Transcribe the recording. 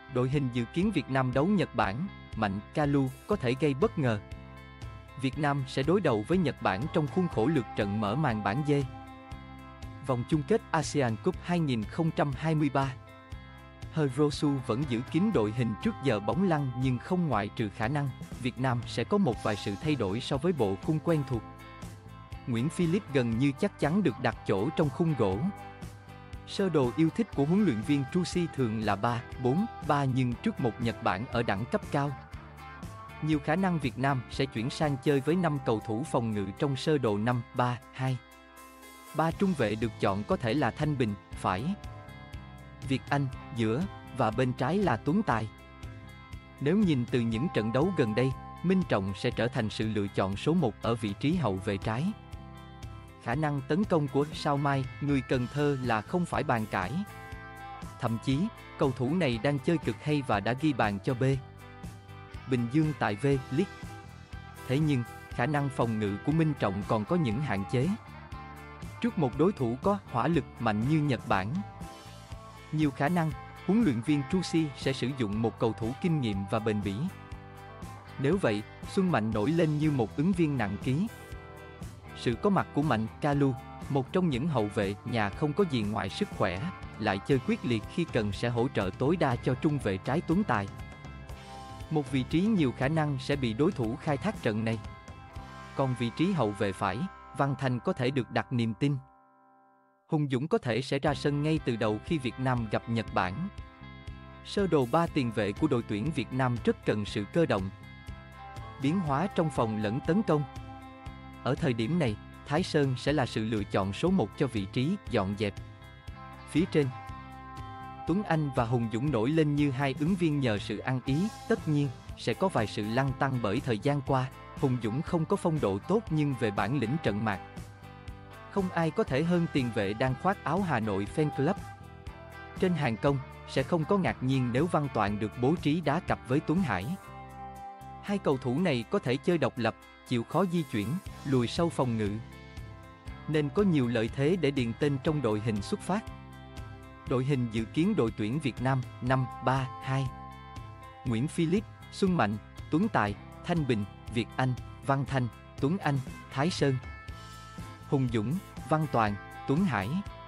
Đội hình dự kiến Việt Nam đấu Nhật Bản, Mạnh, Kalu có thể gây bất ngờ. Việt Nam sẽ đối đầu với Nhật Bản trong khuôn khổ lượt trận mở màn bảng D. Vòng chung kết ASEAN Cup 2023. Hiroshi vẫn giữ kín đội hình trước giờ bóng lăn nhưng không ngoại trừ khả năng Việt Nam sẽ có một vài sự thay đổi so với bộ khung quen thuộc. Nguyễn Philip gần như chắc chắn được đặt chỗ trong khung gỗ. Sơ đồ yêu thích của huấn luyện viên Trusi thường là 3-4-3 nhưng trước một Nhật Bản ở đẳng cấp cao. Nhiều khả năng Việt Nam sẽ chuyển sang chơi với 5 cầu thủ phòng ngự trong sơ đồ 5-3-2. 3 trung vệ được chọn có thể là Thanh Bình, phải, Việt Anh, giữa, và bên trái là Tuấn Tài. Nếu nhìn từ những trận đấu gần đây, Minh Trọng sẽ trở thành sự lựa chọn số 1 ở vị trí hậu vệ trái. Khả năng tấn công của Sao Mai, người Cần Thơ là không phải bàn cãi. Thậm chí, cầu thủ này đang chơi cực hay và đã ghi bàn cho B. Bình Dương tại V-League. Thế nhưng, khả năng phòng ngự của Minh Trọng còn có những hạn chế. Trước một đối thủ có hỏa lực mạnh như Nhật Bản, nhiều khả năng, huấn luyện viên Trusi sẽ sử dụng một cầu thủ kinh nghiệm và bền bỉ. Nếu vậy, Xuân Mạnh nổi lên như một ứng viên nặng ký. Sự có mặt của Mạnh, Kalu, một trong những hậu vệ nhà không có gì ngoài sức khỏe, lại chơi quyết liệt khi cần sẽ hỗ trợ tối đa cho trung vệ trái Tuấn Tài. Một vị trí nhiều khả năng sẽ bị đối thủ khai thác trận này. Còn vị trí hậu vệ phải, Văn Thành có thể được đặt niềm tin. Hùng Dũng có thể sẽ ra sân ngay từ đầu khi Việt Nam gặp Nhật Bản. Sơ đồ 3 tiền vệ của đội tuyển Việt Nam rất cần sự cơ động, biến hóa trong phòng lẫn tấn công. Ở thời điểm này, Thái Sơn sẽ là sự lựa chọn số 1 cho vị trí dọn dẹp. Phía trên, Tuấn Anh và Hùng Dũng nổi lên như hai ứng viên nhờ sự ăn ý, tất nhiên, sẽ có vài sự lăn tăn bởi thời gian qua, Hùng Dũng không có phong độ tốt nhưng về bản lĩnh trận mạc, không ai có thể hơn tiền vệ đang khoác áo Hà Nội Fan Club. Trên hàng công, sẽ không có ngạc nhiên nếu Văn Toàn được bố trí đá cặp với Tuấn Hải. Hai cầu thủ này có thể chơi độc lập, chịu khó di chuyển, lùi sâu phòng ngự, nên có nhiều lợi thế để điền tên trong đội hình xuất phát. Đội hình dự kiến đội tuyển Việt Nam 5-3-2. Nguyễn Philip, Xuân Mạnh, Tuấn Tài, Thanh Bình, Việt Anh, Văn Thanh, Tuấn Anh, Thái Sơn. Hùng Dũng, Văn Toàn, Tuấn Hải.